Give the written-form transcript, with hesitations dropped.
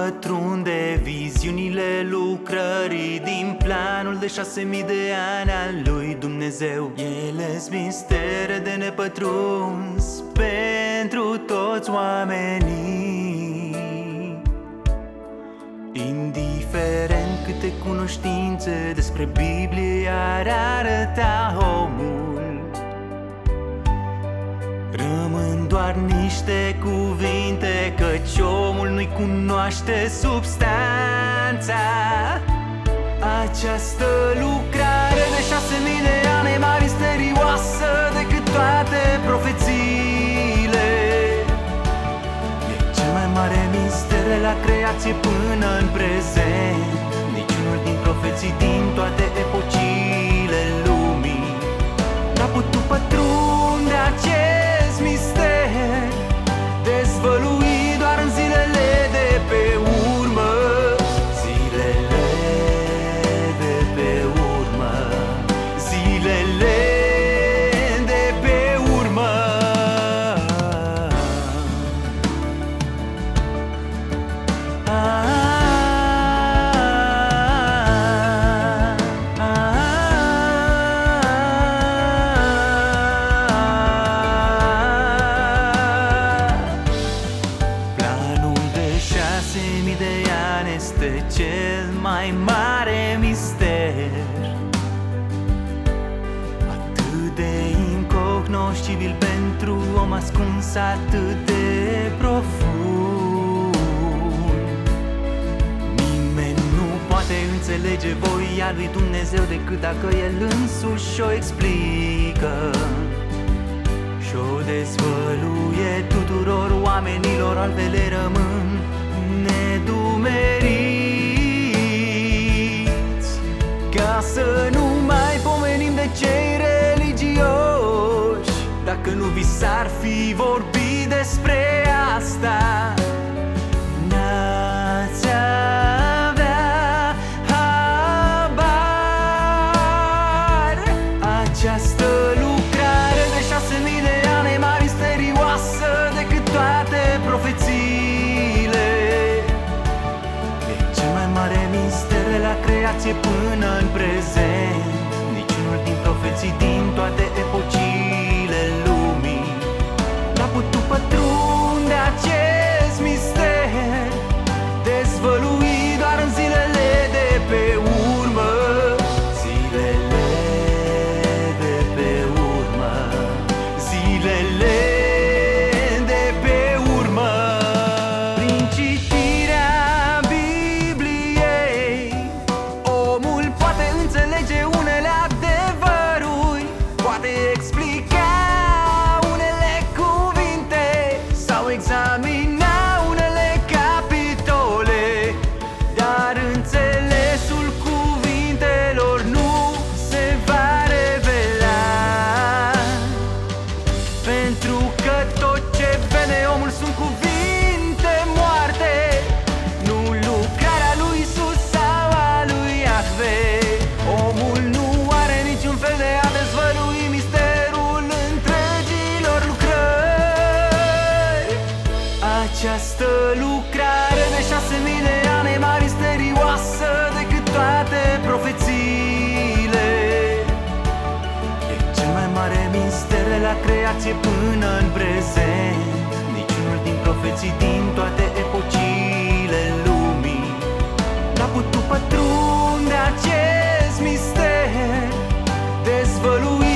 pătrunde viziunile lucrării din planul de 6.000 de ani al lui Dumnezeu. Ele-s mistere de nepătruns pentru toți oamenii. Indiferent câte cunoștințe despre Biblie ar arăta omul, rămân doar niște cuvinte, căci omul nu-i cunoaște substanța. Această lucrare de 6.000 de ani e mai misterioasă decât toate profețiile. E cel mai mare mister de la creație până în prezent. Niciunul din profeții din toate epocile lumii n-a putut pătrunde acest mister, dezvăluit doar în zilele de pe urmă. Zilele de pe urmă, zilele de pe urmă. Este cel mai mare mister, atât de incognoscibil pentru om, ascuns atât de profund. Nimeni nu poate înțelege voia lui Dumnezeu decât dacă El însuși o explică și-o dezvăluie tuturor oamenilor, altfel rămân nedumeriți. Ca să nu mai pomenim de cei religioși, dacă nu vi s-ar fi vorbit despre asta, n-ați avea habar. Această lucrare de 6.000 de ani e mai misterioasă decât toate profețiile. E cel mai mare mister de la creație până în prezent. Niciunul din profeții din toate epocile lumii n-a putut pătrunde acest mister, dezvăluit doar în zilele de pe urmă. Zilele de pe urmă, zilele de pe urmă. Prin citirea Bibliei, omul poate înțelege unele adevăruri, poate explica unele cuvinte sau examina unele capitole, dar înțelesul cuvintelor nu se va revela, pentru că tot ce vede omul sunt cuvinte moarte, nu lucrarea lui Isus sau a lui Iahve. Omul nu are niciun fel de a dezvălui misterul întregilor lucrări. Această lucrare de 6.000 de ani e mai misterioasă decât toate profețiile. E cel mai mare mister de la creație până în prezent. Niciunul din profeții din toate epocile lumii n-a putut pătrunde acest mister, dezvăluit